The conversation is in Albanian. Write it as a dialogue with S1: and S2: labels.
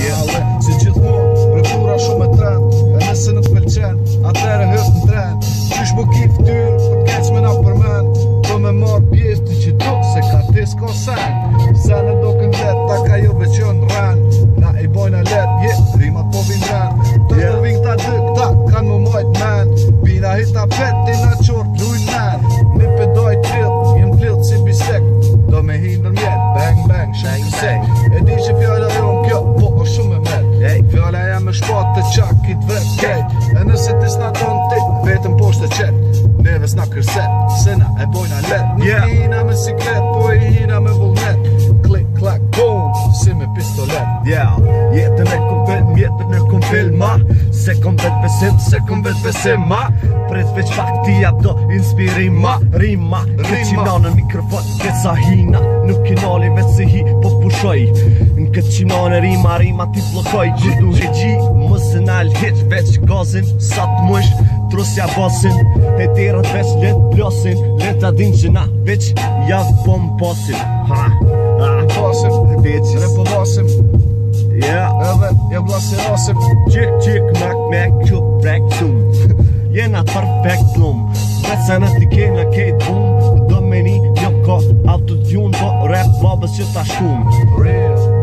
S1: Ale si gjithmonë Rëtura shumë e tret E nëse nuk pëlqen Atere hës në tren Qysh mu ki ftyr Po t'keq me na përmen Po me marrë pjesë të që tu Se ka tis ko sen Se në do këndet Ta ka jo veqën ren Na i bojna let Rimat po vin ren Të po vin këta dy Këta kanë mu majt men Bina hita pet Ti na qort lujn men Një pedoj trill Jem trill si bisek Do me hi nërmjet Bang bang sheng seng E di që fjalla jon kjo Po o shumë e met Fjalla jam e shpat të qak i t'vret kejt E nëse ti s'na ton ti Vetëm poshtë të qet Neve s'na kërset Se na e bojna let Nuk i hina me siklet Po i hina me vullnet Klik klak boom Si me pistolet
S2: Jetën e kom film, jetën e kom filma Se kom vet besim, se kom vet besim ma Pret veç pak ti jap do inspirima Rima, këtë qina në mikrofon Veç sa hina, nuk kinali veç se hi po pushoj Në këtë qina në rima ti blokoj Kur du regji, mësë nal hit veç gazin Sa t'mush, trusja basin E terët veç let plosin Let adin që na veç javë po m'pasin
S1: Pasim, repo vasim Edhe jo glasi rasim
S2: Qik, mak, quk, brek, qum Jena perfekt lum Vese në t'i kena kejt bum Do me ni, jo ka autotune Po rap babës që ta shkum
S1: Real